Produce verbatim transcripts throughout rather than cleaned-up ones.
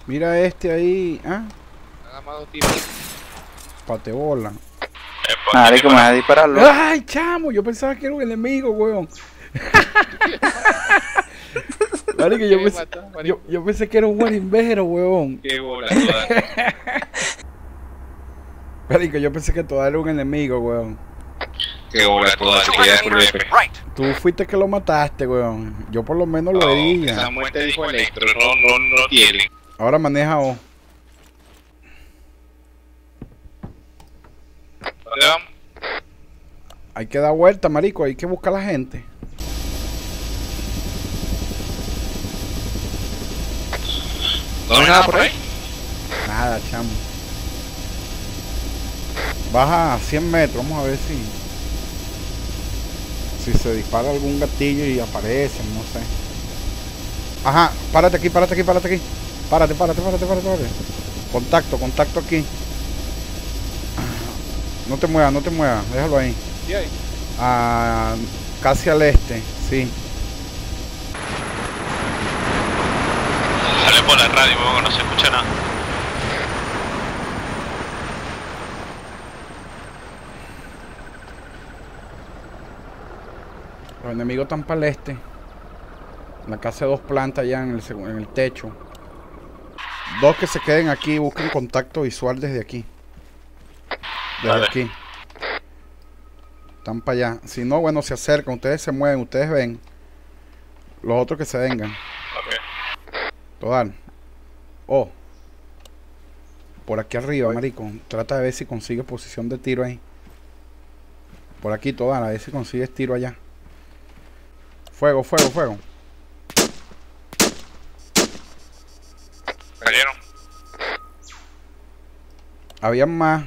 Mira este ahí. ¿Ah? Nada más dos tiros. Patebola. Marico, me vas a dispararlo. ¡Ay, chamo! Yo pensaba que era un enemigo, weón. Marico, yo, pensé, yo, yo pensé que era un buen invero, weón. Qué bola toda. Marico, yo pensé que todo era un enemigo, weón. Qué bola toda. Tú fuiste que lo mataste, weón. Yo por lo menos lo hería. Esa muerte dijo Electro, no, no, no tiene. Ahora maneja O. ¿Dónde vamos? Hay que dar vuelta, marico. Hay que buscar a la gente. ¿No hay nada por ahí? Nada, chamo. Baja a cien metros. Vamos a ver si... Si se dispara algún gatillo y aparecen, no sé. Ajá, párate aquí, párate aquí, párate aquí. Párate, párate, párate, párate, párate. Contacto, contacto aquí. No te muevas, no te muevas. Déjalo ahí. ¿Y ahí? Ah, casi al este, sí. Sale por la radio, porque no se escucha nada. Los enemigos están para el este. En la casa de dos plantas ya en el, en el techo. Dos que se queden aquí, busquen contacto visual desde aquí. Desde Vale. aquí. Están para allá. Si no, bueno, se acercan, ustedes se mueven, ustedes ven. Los otros que se vengan. Ok. Total. Oh. Por aquí arriba, marico. Trata de ver si consigues posición de tiro ahí. Por aquí, total, a ver si consigues tiro allá. Fuego, fuego, fuego. Cayeron. Había más.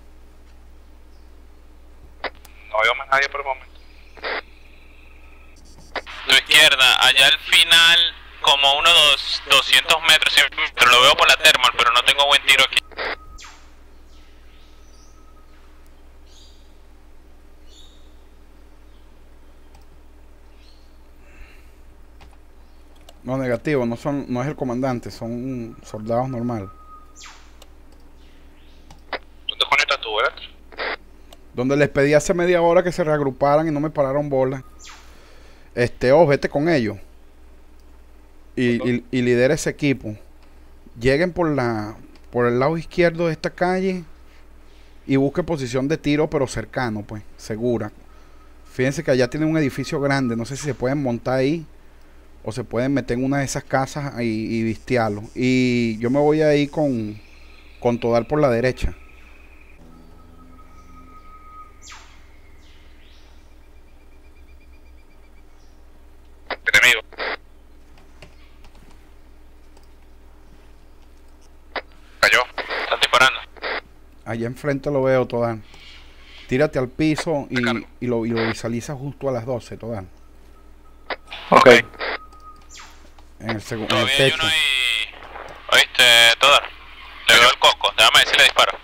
No veo más nadie por el momento. Tu izquierda, allá al final, como unos doscientos metros, cien metros, lo veo por la thermal, pero no tengo buen tiro aquí. No, negativo, no son, no es el comandante, son soldados normal. ¿Dónde conectas tú, verdad? Donde les pedí hace media hora que se reagruparan y no me pararon bola. Este, oh, vete con ellos. Y, y, y lidera ese equipo. Lleguen por la por el lado izquierdo de esta calle y busquen posición de tiro, pero cercano, pues, segura. Fíjense que allá tienen un edificio grande, no sé si se pueden montar ahí o se pueden meter en una de esas casas y, y vistiarlo. Y yo me voy ahí con, con Todal por la derecha. Enemigo. Cayó. Están disparando. Allá enfrente lo veo, Todal. Tírate al piso y, y, lo, y lo visualiza justo a las doce, Todal. Ok. En el, segundo Todavía hay uno ahí. ¿Oíste, Todar? Le veo el coco. Déjame ver si le disparo.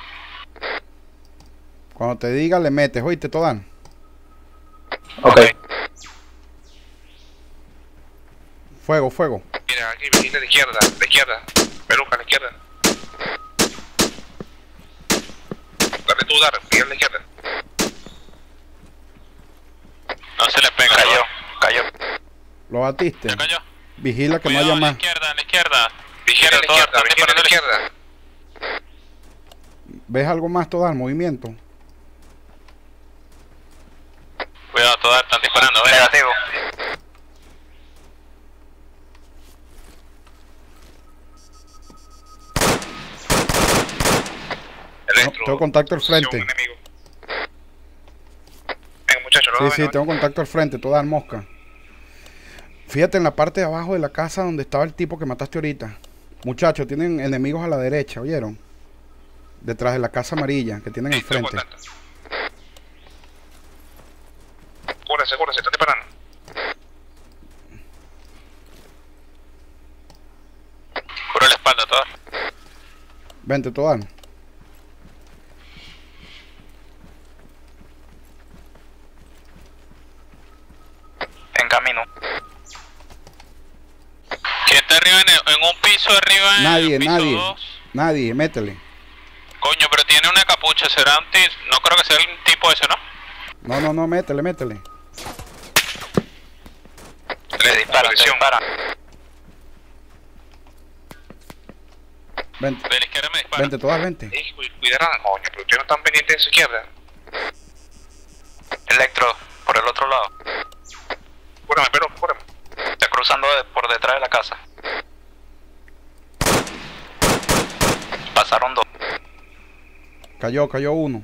Cuando te diga, le metes. ¿Oíste, Todal? Ok. Fuego, fuego. Mira, aquí, vigila a la izquierda. A la izquierda. Peluca, a la izquierda. Dale tú, Dar. Vigila a la izquierda. No se le pega. Cayó. Cayó. ¿Lo batiste? ¿Ya cayó? Vigila que Cuidado, no haya a la más. izquierda, a la izquierda. Vigila a la izquierda, vigila a la izquierda. ¿Ves algo más, Todal? Movimiento. Cuidado, Todar, están disparando. Ven. Negativo. No, tengo contacto al frente. Venga, muchachos, Sí, sí, tengo contacto al frente, Todal, mosca. Fíjate en la parte de abajo de la casa donde estaba el tipo que mataste ahorita. Muchachos, tienen enemigos a la derecha, ¿oyeron? Detrás de la casa amarilla que tienen enfrente. Cúrese, cúrese, están disparando. Cubre la espalda, Todar. Vente, Todal. En camino. ¿Quién está arriba en, en un piso arriba. Nadie, en piso nadie. dos. Nadie, métele. Coño, pero tiene una capucha, será un tipo. No creo que sea el tipo ese, ¿no? No, no, no, métele, métele. Le dispara, le dispara. Vente, De la izquierda me dispara. vente, todas, vente. Ey, cu- cuidado, coño, pero ustedes no están pendientes de su izquierda. Electro, por el otro lado. Cúrame, pero, cúrame. Está cruzando de- por detrás de la casa. Pasaron dos. Cayó, cayó uno.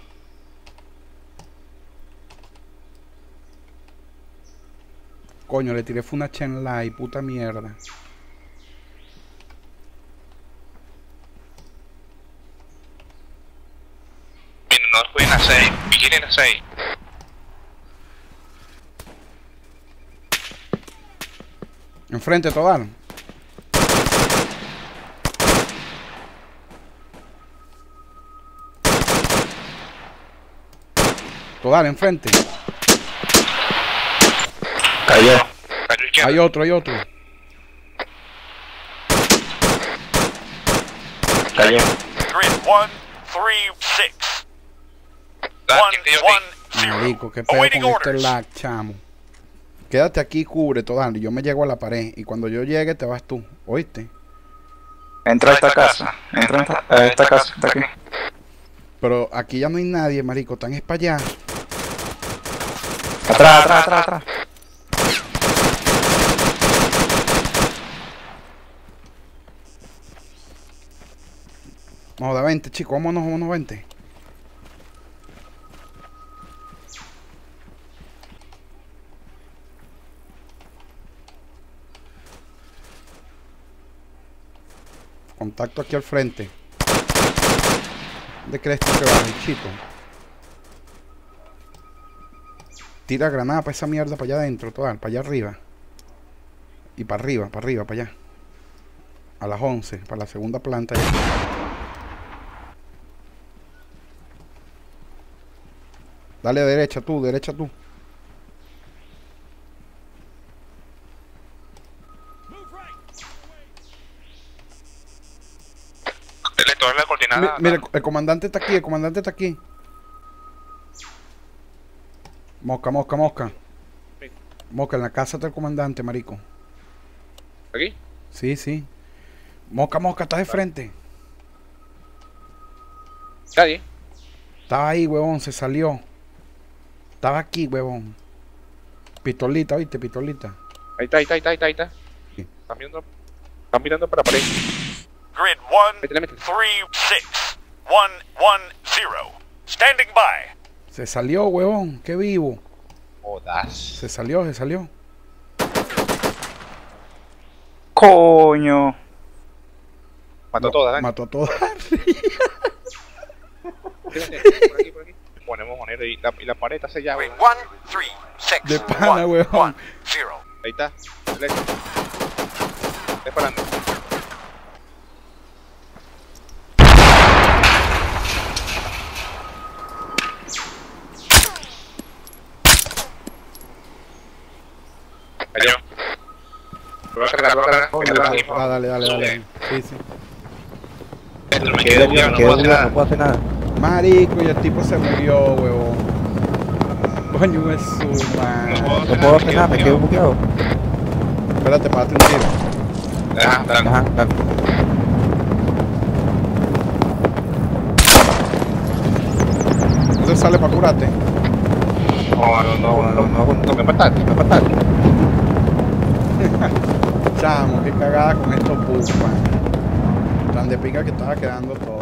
Coño, le tiré fue una Chenlai, puta mierda. Miren, no jueguen a seis, vigilen a seis. Enfrente, Todal. Todal, enfrente. Cayó. Cayó izquierda. Hay otro, hay otro. Cayó. Grid one three six. Dale, One que te dio a one ti. zero. Marico, qué pedo Awaiting con este orders. lag, chamo. Quédate aquí, cubre, Todal. Yo me llego a la pared. Y cuando yo llegue, te vas tú. ¿Oíste? Entra a esta casa. Entra a esta, a esta casa. Está aquí. Pero aquí ya no hay nadie, marico. Están es para allá. Atrás, atrás, atrás, atrás. No, da vente, chicos. Vámonos, vámonos, vente. Contacto aquí al frente. ¿Dónde crees tú que vas, bichito? Tira granada para esa mierda, para allá adentro, toda, para allá arriba. Y para arriba, para arriba, para allá. A las once, para la segunda planta. Allá. Dale derecha tú, derecha tú. Le toca la Mi- coordinada. Mira, el, el comandante está aquí, el comandante está aquí. Mosca, mosca, mosca. Mosca, en la casa está el comandante, marico. ¿Aquí? Sí, sí. Mosca, mosca, estás de frente. Nadie. Estaba ahí, huevón, se salió. Estaba aquí, huevón. Pistolita, ¿viste? Pistolita. Ahí está, ahí está, ahí está, ahí está. Ahí está. Sí. Están mirando, están mirando para la pared. Grid one Métele, métele. three six. One one zero. Standing by. Se salió, huevón. Qué vivo. Jodas. Se salió, se salió. Coño. Mató todas, ¿eh? Mató a todas. Fíjate, por aquí, por aquí. Ponemos moneda y la, y la pared está sellada. Grid weón. one three six. De pana, One, weón. one, zero. Ahí está. Electro. Está parando. Cayó. Lo voy a cargar, lo voy a cargar. Que te vas aquí, por Ah, favor. dale, dale, dale. Sí, sí. Electro, me quedé bugueado, no puedo hacer nada. puedo hacer nada. Marico, y el tipo se murió, huevón. Coño, es su madre. No puedo hacer nada, me quedé bugueado. Espérate, párate un tiro. Ajá, dale. Ajá, dale. ¿No te sale para curarte? No, no, no, no, no, no me mataste. Me mataste. Chamo, qué cagada con estos bugs, man. Tan de pinga que estaba quedando todo.